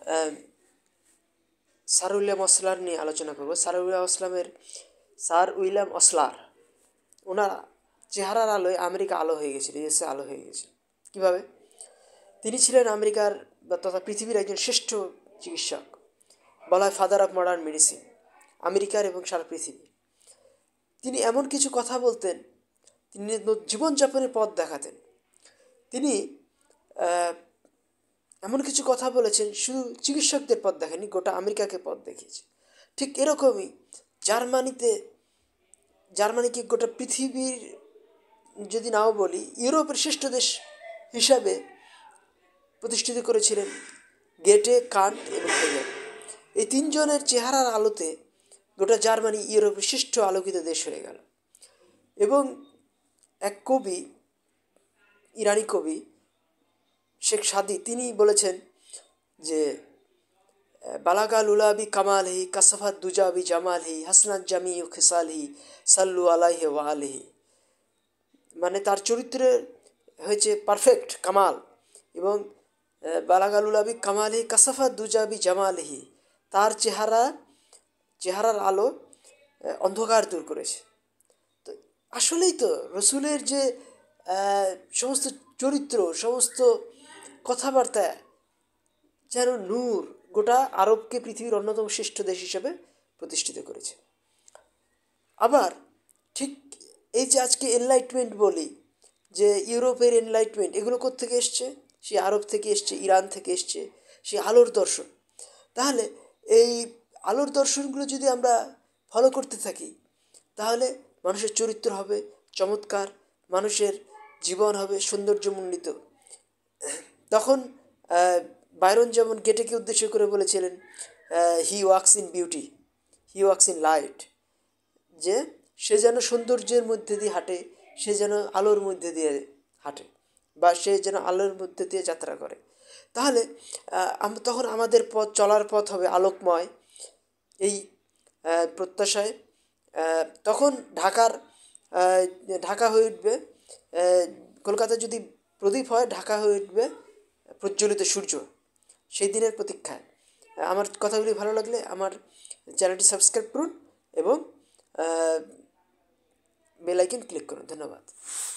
Sir William অসলার নিয়ে আলোচনা করব। স্যার উইলিয়াম অসলার, ওনার চেহারার আলোয় আমেরিকা আলো হয়ে গেছিল, ইউএসএ আলো হয়ে গেছে। কীভাবে? তিনি ছিলেন আমেরিকার তথা পৃথিবীর একজন শ্রেষ্ঠ চিকিৎসক, বলা হয় ফাদার অফ মডার্ন মেডিসিন, আমেরিকার এবং সারা পৃথিবী। তিনি এমন কিছু কথা বলতেন, তিনি জীবনযাপনের পথ দেখাতেন। তিনি এমন কিছু কথা বলেছেন, শুধু চিকিৎসকদের পথ দেখেনি, গোটা আমেরিকাকে পথ দেখিয়েছে। ঠিক এরকমই জার্মানিকে গোটা পৃথিবীর, যদি নাও বলি, ইউরোপের শ্রেষ্ঠ দেশ হিসাবে প্রতিষ্ঠিত করেছিলেন গেটে, কান্ট এবং হেগেল। এই তিনজনের চেহারার আলোতে গোটা জার্মানি ইউরোপের শ্রেষ্ঠ আলোকিত দেশ হয়ে গেল। এবং এক কবি, ইরানি কবি শেখ সাদি, তিনি বলেছেন যে বালাগা লুলাবি কামালহি কাসাফাত দুজাবি জামালহি হাসনাত জামি ও খেসালহি সাল্লু আলাইহি ওয়া আলিহি। মানে তার চরিত্রে হয়েছে পারফেক্ট কামাল, এবং বালাগা লুলাবি কামালহি কাসাফাত দুজাবি জামালহি, তার চেহারার আলো অন্ধকার দূর করেছে। তো আসলেই তো রসুলের যে সমস্ত চরিত্র, সমস্ত কথাবার্তা যেন নূর, গোটা আরবকে পৃথিবীর অন্যতম শ্রেষ্ঠ দেশ হিসেবে প্রতিষ্ঠিত করেছে। আবার ঠিক এই যে আজকে এনলাইটমেন্ট বলি, যে ইউরোপের এনলাইটমেন্ট, এগুলো কোত্থেকে এসছে? সেই আরব থেকে এসছে, ইরান থেকে এসছে, সেই আলোর দর্শন। তাহলে এই আলোর দর্শনগুলো যদি আমরা ফলো করতে থাকি, তাহলে মানুষের চরিত্র হবে চমৎকার, মানুষের জীবন হবে সৌন্দর্যমণ্ডিত। তখন বাইরন যেমন গেটেকে উদ্দেশ্য করে বলেছিলেন, he walks in beauty, he walks in light, যে সে যেন সৌন্দর্যের মধ্যে দিয়ে হাঁটে, সে যেন আলোর মধ্যে দিয়ে হাঁটে, বা সে যেন আলোর মধ্যে দিয়ে যাত্রা করে। তাহলে তখন আমাদের চলার পথ হবে আলোকময়, এই প্রত্যাশায়। তখন ঢাকা হয়ে উঠবে, কলকাতায় যদি প্রদীপ হয়, ঢাকা হয়ে উঠবে প্রজ্বলিত সূর্য, সেই দিনের প্রতীক্ষায়। আমার কথাগুলি ভালো লাগলে আমার চ্যানেলটি সাবস্ক্রাইব করুন এবং বেল আইকন ক্লিক করুন। ধন্যবাদ।